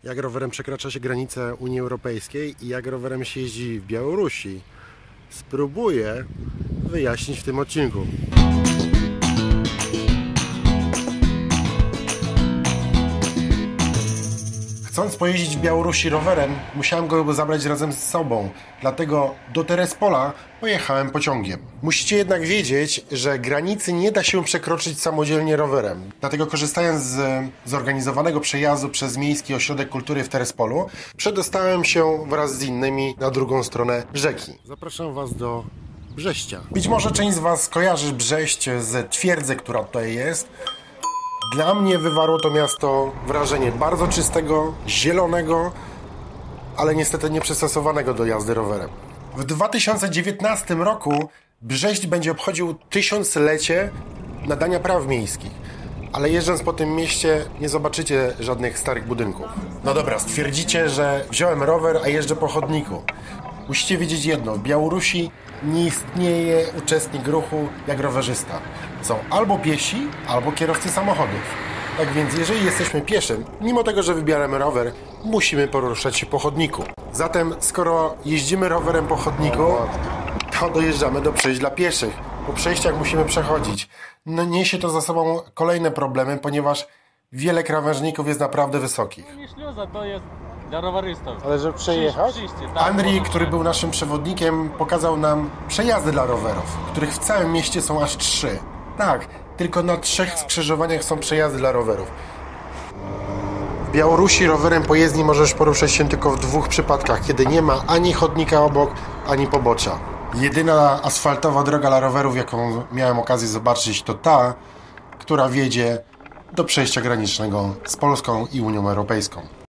jak rowerem przekracza się granice Unii Europejskiej i jak rowerem się jeździ w Białorusi. Spróbuję wyjaśnić w tym odcinku. Chcąc pojeździć w Białorusi rowerem, musiałem go zabrać razem z sobą. Dlatego do Terespola pojechałem pociągiem. Musicie jednak wiedzieć, że granicy nie da się przekroczyć samodzielnie rowerem. Dlatego korzystając z zorganizowanego przejazdu przez Miejski Ośrodek Kultury w Terespolu, przedostałem się wraz z innymi na drugą stronę rzeki. Zapraszam Was do Brześcia. Być może część z Was kojarzy Brześć z twierdzy, która tutaj jest. Dla mnie wywarło to miasto wrażenie bardzo czystego, zielonego, ale niestety nieprzystosowanego do jazdy rowerem. W 2019 roku Brześć będzie obchodził 1000-lecie nadania praw miejskich, ale jeżdżąc po tym mieście nie zobaczycie żadnych starych budynków. No dobra, stwierdzicie, że wziąłem rower, a jeżdżę po chodniku. Musicie wiedzieć jedno, w Białorusi nie istnieje uczestnik ruchu jak rowerzysta. Są albo piesi, albo kierowcy samochodów. Tak więc jeżeli jesteśmy pieszym, mimo tego, że wybieramy rower, musimy poruszać się po chodniku. Zatem skoro jeździmy rowerem po chodniku, to dojeżdżamy do przejść dla pieszych. Po przejściach musimy przechodzić. No niesie to za sobą kolejne problemy, ponieważ wiele krawężników jest naprawdę wysokich. Nie śluza, to jest dla rowerystów. Ale żeby przejechać? Andrzej, który był naszym przewodnikiem, pokazał nam przejazdy dla rowerów, których w całym mieście są aż 3. Tak, tylko na 3 skrzyżowaniach są przejazdy dla rowerów. W Białorusi rowerem po jezdni możesz poruszać się tylko w 2 przypadkach, kiedy nie ma ani chodnika obok, ani pobocza. Jedyna asfaltowa droga dla rowerów, jaką miałem okazję zobaczyć, to ta, która wiedzie do przejścia granicznego z Polską i Unią Europejską.